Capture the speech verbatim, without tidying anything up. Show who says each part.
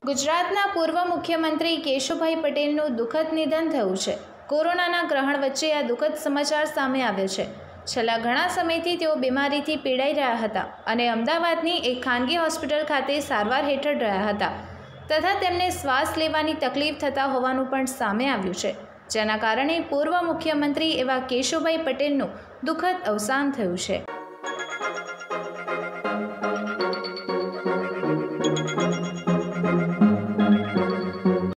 Speaker 1: ગુજરાતના પૂર્વ મુખ્યમંત્રી કેશુભાઈ પટેલનું દુઃખદ નિધન થયું છે। કોરોનાના ગ્રહણ વચ્ચે આ દુઃખદ સમાચાર સામે આવ્યા છે। છેલ્લા ઘણા સમયથી તેઓ બીમારીથી પીડાઈ રહ્યા હતા અને અમદાવાદની એક ખાનગી હોસ્પિટલ ખાતે સારવાર હેઠળ રહ્યા હતા તથા તેમને શ્વાસ લેવાની તકલીફ થતા હોવાનું પણ સામે આવ્યું છે, જેના કારણે પૂર્વ મુખ્યમંત્રી એવા કેશુભાઈ પટેલનું દુઃખદ અવસાન થયું છે।